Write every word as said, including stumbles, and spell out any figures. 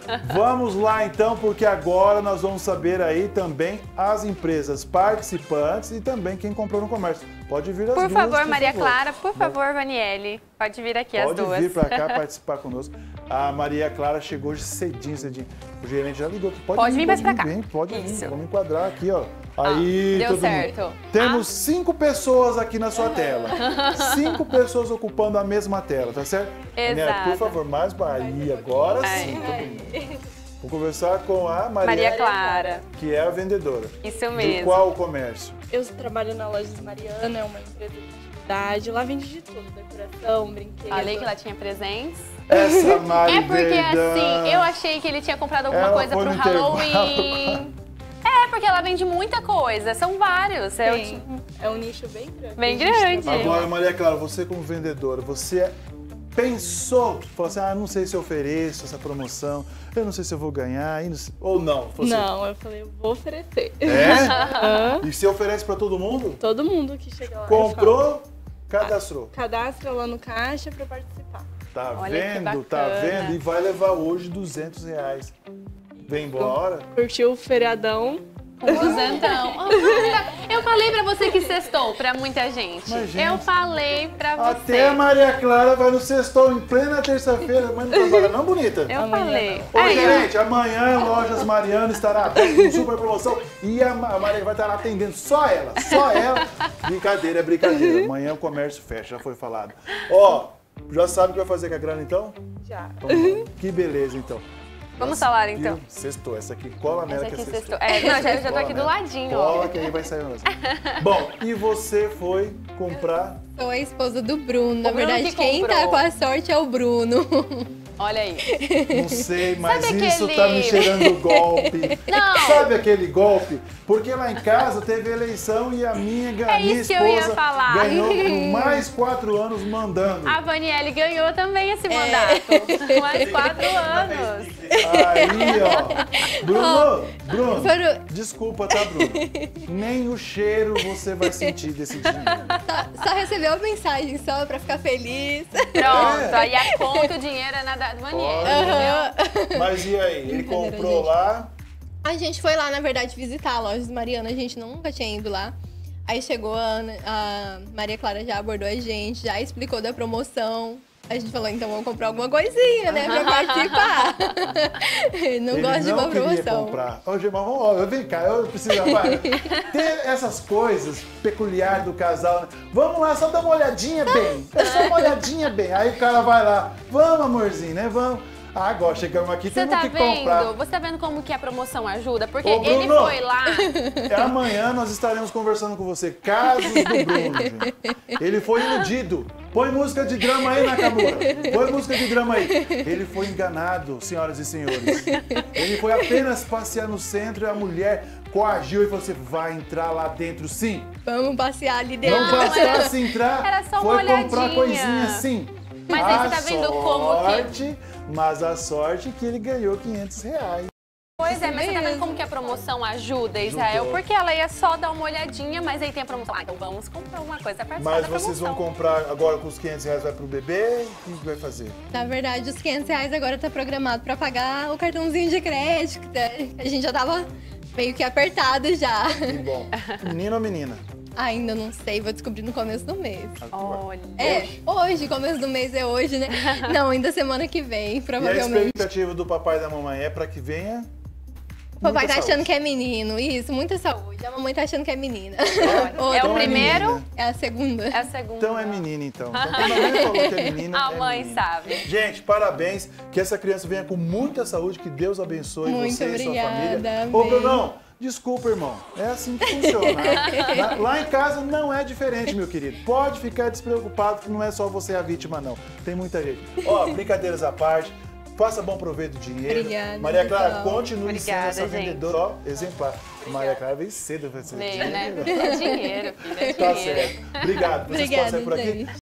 Vamos lá então, porque agora nós vamos saber aí também as empresas participantes e também quem comprou no comércio. Pode vir as por duas, favor, por Maria favor. Clara, por favor, Vaniele. Pode vir aqui Pode as duas. Pode vir para cá participar conosco. A Maria Clara chegou hoje cedinho, cedinho. O gerente já ligou. Pode, pode vir, vir mais pode pra vir, cá. Bem, pode Isso. vir. Vamos enquadrar aqui, ó. Aí, ah, deu todo certo. Mundo. Temos ah. cinco pessoas aqui na sua tela. Cinco pessoas ocupando a mesma tela, tá certo? Exato. Daniela, por favor, mais Bahia. Agora Aí. sim, todo mundo. Vou conversar com a Maria, Maria Clara, que é a vendedora. Isso mesmo. De qual comércio? Eu trabalho na Lojas Mariana, é uma empresa de atividade. Lá vende de tudo, decoração, brinquedo. Falei que ela tinha presentes. Essa Maria É porque Verdão. assim, eu achei que ele tinha comprado alguma Ela coisa foi pro no intervalo. Halloween. É, porque ela vende muita coisa, são vários. É, Sim, é um nicho bem grande. Bem grande. Agora, Maria Clara, você como vendedora, você pensou, falou assim, ah, não sei se eu ofereço essa promoção, eu não sei se eu vou ganhar, ou não? Você... Não, eu falei, eu vou oferecer. É? E você oferece para todo mundo? Todo mundo que chega lá. Comprou, cadastrou. Cadastra lá no caixa para participar. Tá Olha vendo, tá vendo? E vai levar hoje duzentos reais. Vem embora. Curtiu o feriadão. Com duzentão. Eu falei pra você que sextou pra muita gente. Mas, gente, eu falei pra você. Até a Maria Clara vai no sextou em plena terça-feira. Mas não trabalha não, bonita? Eu Amanhã falei. Ô, Aí, gerente, amanhã Lojas Mariana estará aberta com super promoção e a Maria vai estar atendendo só ela, só ela. Brincadeira, é brincadeira. Amanhã o comércio fecha, já foi falado. Ó, já sabe o que vai fazer com a grana então? Já. Então, que beleza então. Vamos falar então. Viu? Sextou, essa aqui cola nela Essa que é aqui sextou. sextou. É, não, já, já tô Cola aqui do nela. ladinho, Cola ó. que aí vai sair o negócio. Bom, e você foi comprar... Sou a esposa do Bruno. Na O Bruno verdade, que quem comprou. tá com a sorte é o Bruno. Olha aí. Não sei, mas Sabe isso aquele- tá me cheirando golpe. Não. Sabe aquele golpe? Porque lá em casa teve eleição e a minha, a É minha isso que eu ia esposa falar. ganhou por mais quatro anos mandando. A Vaniele ganhou também esse mandato. Mais quatro anos. Aí, ó. Bruno, Bruno, Foram- desculpa, tá, Bruno? Nem o cheiro você vai sentir desse dinheiro. Só, só recebeu a mensagem só pra ficar feliz. Pronto, É. aí a conta, o dinheiro é na da Vaniele. Aham. Mas e aí? Ele Brincadeira, comprou gente. lá. A gente foi lá, na verdade, visitar a loja do Mariana. A gente nunca tinha ido lá. Aí chegou a, Ana- a Maria Clara, já abordou a gente, já explicou da promoção. A gente falou, então vamos comprar alguma coisinha, né, pra participar. não Ele gosto de não uma queria promoção. comprar. Ô, Gilmar, vamos, ó, vem cá, eu preciso vai, ter essas coisas peculiares do casal. Né? Vamos lá, só dar uma olhadinha bem. É só uma olhadinha bem. Aí o cara vai lá, vamos, amorzinho, né? Vamos. Ah, agora chegamos aqui, Você temos tá que vendo? comprar. Você tá vendo como que a promoção ajuda? Porque Ô, ele Bruno. foi lá. Amanhã nós estaremos conversando com você. Casos do Bruno, gente. Ele foi iludido. Põe música de drama aí, Nakamura. Põe música de drama aí. Ele foi enganado, senhoras e senhores. Ele foi apenas passear no centro e a mulher coagiu e falou assim, vai entrar lá dentro sim. Vamos passear ali dentro. Não bastasse entrar, era só uma foi comprar olhadinha. coisinha sim. Mas aí A você tá vendo como que- sorte, Mas a sorte é que ele ganhou quinhentos reais. Pois é, mas você tá vendo mesmo. como que a promoção ajuda, Israel? Ajudou. Porque ela ia só dar uma olhadinha, mas aí tem a promoção. Ah, então vamos comprar alguma coisa pra participar Mas da vocês promoção. vão comprar agora com os quinhentos reais, vai pro bebê? O que vai fazer? Na verdade, os quinhentos reais agora tá programado pra pagar o cartãozinho de crédito. Né? A gente já tava meio que apertado já. Que bom. Menino ou menina? Ainda não sei, vou descobrir no começo do mês. Olha. É, hoje, começo do mês é hoje, né? Não, ainda semana que vem, E a provavelmente. expectativa do papai e da mamãe é pra que venha? O papai muita tá achando saúde. que é menino, isso, muita saúde. A mamãe tá achando que é menina. É Outra o primeiro, menina. é a segunda. é a segunda. Então é menina, então. Então quando a mãe falou que é menina, A é mãe menina. sabe. Gente, parabéns. Que essa criança venha com muita saúde. Que Deus abençoe Muito você e sua obrigada, família. Ô, amém. Brunão, desculpa, irmão. É assim que funciona. Lá- Lá em casa não é diferente, meu querido. Pode ficar despreocupado que não é só você a vítima, não. Tem muita gente. Ó, brincadeiras à parte. Faça bom proveito do dinheiro. Obrigada, Maria Clara, pessoal. continue Obrigada, sendo essa gente. vendedora ó, exemplar. Maria Clara veio cedo. Vai ser Veio, né? É dinheiro, filho, é Tá dinheiro. certo. Obrigado. Vocês Obrigada, podem sair por aqui? gente.